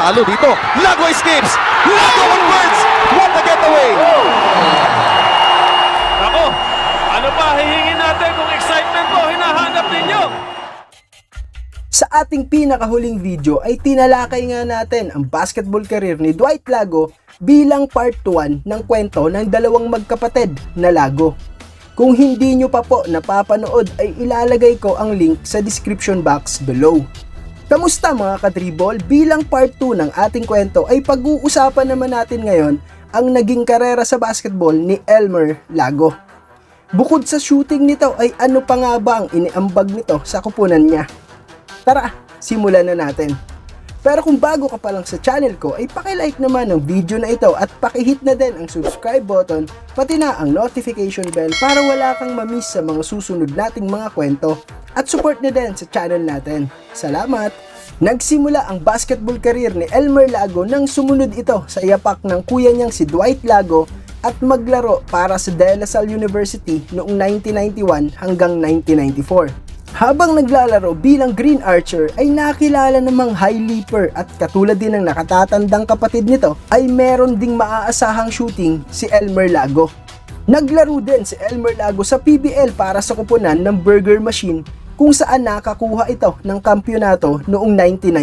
talo dito. Lago escapes. Lago converts. What a getaway. Ako, ano pa hihingin natin kung excitement po hinahanap ninyo? Sa ating pinakahuling video ay tinalakay nga natin ang basketball career ni Dwight Lago bilang part 1 ng kwento ng dalawang magkapatid na Lago. Kung hindi nyo pa po napapanood ay ilalagay ko ang link sa description box below. Kamusta mga kadribol? Bilang part 2 ng ating kwento ay pag-uusapan naman natin ngayon ang naging karera sa basketball ni Elmer Lago. Bukod sa shooting nito ay ano pa nga ba ang iniambag nito sa kupunan niya? Tara, simulan na natin. Pero kung bago ka pa lang sa channel ko ay paki-like naman ng video na ito at paki-hit na din ang subscribe button pati na ang notification bell para wala kang ma-miss sa mga susunod nating mga kwento at support na din sa channel natin. Salamat! Nagsimula ang basketball career ni Elmer Lago nang sumunod ito sa yapak ng kuya niyang si Dwight Lago at maglaro para sa De La Salle University noong 1991 hanggang 1994. Habang naglalaro bilang Green Archer ay nakilala namang high leaper at katulad din ng nakatatandang kapatid nito ay meron ding maaasahang shooting si Elmer Lago. Naglaro din si Elmer Lago sa PBL para sa kupunan ng Burger Machine kung saan nakakuha ito ng kampyonato noong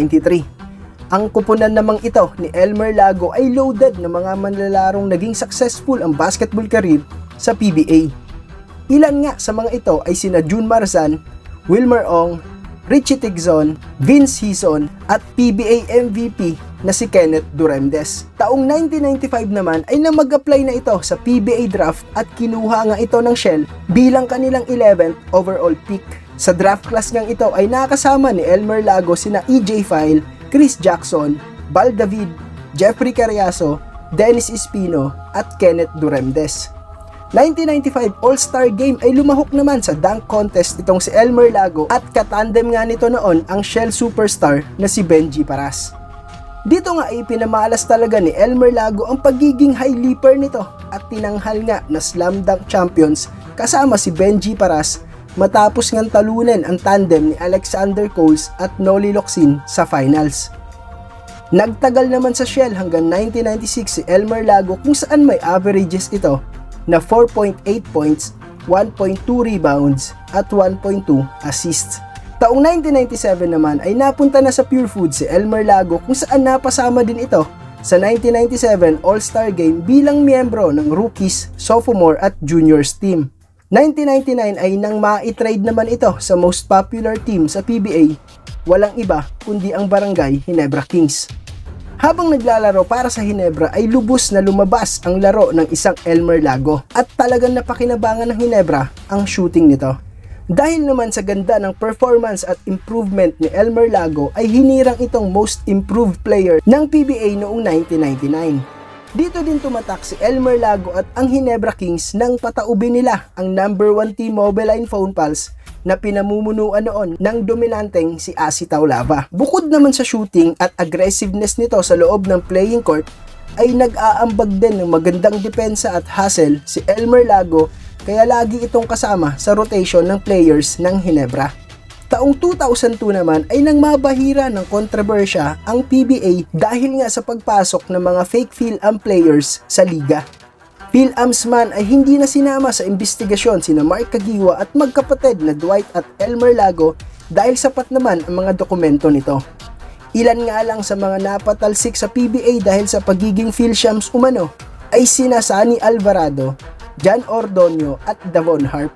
1993. Ang kupunan namang ito ni Elmer Lago ay loaded ng mga manlalarong naging successful ang basketball career sa PBA. Ilan nga sa mga ito ay sina June Marzan, Wilmer Ong, Richie Tigzon, Vince Hison at PBA MVP na si Kenneth Duremdes. Taong 1995 naman ay nang mag-apply na ito sa PBA draft at kinuha nga ito ng Shell bilang kanilang 11th overall pick. Sa draft class ngang ito ay nakasama ni Elmer Lago sina EJ File, Chris Jackson, Bal David, Jeffrey Carriazo, Dennis Espino at Kenneth Duremdes. 1995 All-Star Game ay lumahok naman sa dunk contest itong si Elmer Lago at katandem nga nito noon ang Shell superstar na si Benji Paras. Dito nga ay pinamalas talaga ni Elmer Lago ang pagiging high leaper nito at tinanghal nga na slam dunk champions kasama si Benji Paras matapos ngang talunan ang tandem ni Alexander Coles at Noli Locsin sa finals. Nagtagal naman sa Shell hanggang 1996 si Elmer Lago kung saan may averages ito na 4.8 points, 1.2 rebounds at 1.2 assists. Taong 1997 naman ay napunta na sa Pure Foods si Elmer Lago kung saan napasama din ito sa 1997 All-Star Game bilang miyembro ng Rookies, Sophomore at Juniors team. 1999 ay nang ma-trade naman ito sa most popular team sa PBA, walang iba kundi ang Barangay Ginebra Kings. Habang naglalaro para sa Ginebra ay lubos na lumabas ang laro ng isang Elmer Lago at talagang napakinabangan ng Ginebra ang shooting nito. Dahil naman sa ganda ng performance at improvement ni Elmer Lago ay hinirang itong most improved player ng PBA noong 1999. Dito din tumatak si Elmer Lago at ang Ginebra Kings nang pataubin nila ang number 1 team Mobeline Phone Pals na pinamumunuan noon ng dominanteng si Asi Taulava. Bukod naman sa shooting at aggressiveness nito sa loob ng playing court, ay nag-aambag din ng magandang depensa at hustle si Elmer Lago kaya lagi itong kasama sa rotation ng players ng Ginebra. Taong 2002 naman ay nang mabahira ng kontrobersya ang PBA dahil nga sa pagpasok ng mga fake PhilAm players sa liga. PhilAms man ay hindi na sinama sa investigasyon sina Mark Caguioa at magkapatid na Dwight at Elmer Lago dahil sapat naman ang mga dokumento nito. Ilan nga lang sa mga napatalsik sa PBA dahil sa pagiging PhilAms umano ay sina Sunny Alvarado, John Ordonio at Davon Harp.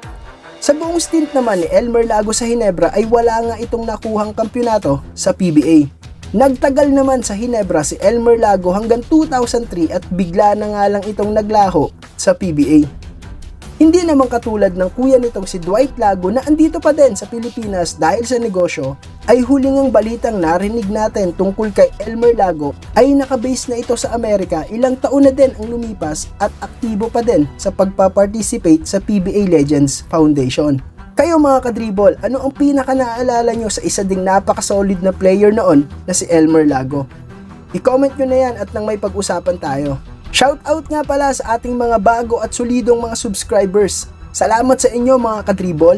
Sa buong stint naman ni Elmer Lago sa Ginebra ay wala nga itong nakuhang kampyonato sa PBA. Nagtagal naman sa Ginebra si Elmer Lago hanggang 2003 at bigla na nga lang itong naglaho sa PBA. Hindi naman katulad ng kuya nitong si Dwight Lago na andito pa din sa Pilipinas dahil sa negosyo, ay huling ang balitang narinig natin tungkol kay Elmer Lago ay nakabase na ito sa Amerika ilang taon na din ang lumipas at aktibo pa din sa pagpaparticipate sa PBA Legends Foundation. Kayo mga kadribol, ano ang pinaka naaalala nyo sa isa ding napaka-solid na player noon na si Elmer Lago? I-comment nyo na yan at nang may pag-usapan tayo. Shoutout nga pala sa ating mga bago at solidong mga subscribers. Salamat sa inyo mga kadribol.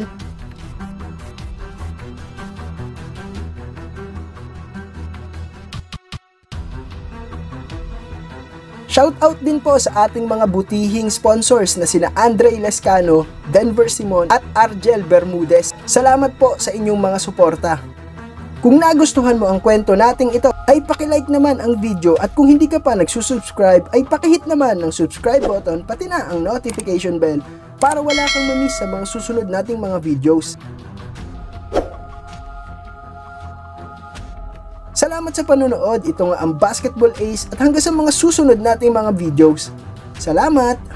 Shoutout din po sa ating mga butihing sponsors na sina Andre Lescano, Denver Simon at Argel Bermudez. Salamat po sa inyong mga suporta. Kung nagustuhan mo ang kwento nating ito, ay pakilike naman ang video at kung hindi ka pa nagsusubscribe, ay pakihit naman ng subscribe button pati na ang notification bell para wala kang mamiss sa mga susunod nating mga videos. Salamat sa panonood, ito nga ang Basketball Ace at hanggang sa mga susunod nating mga videos. Salamat!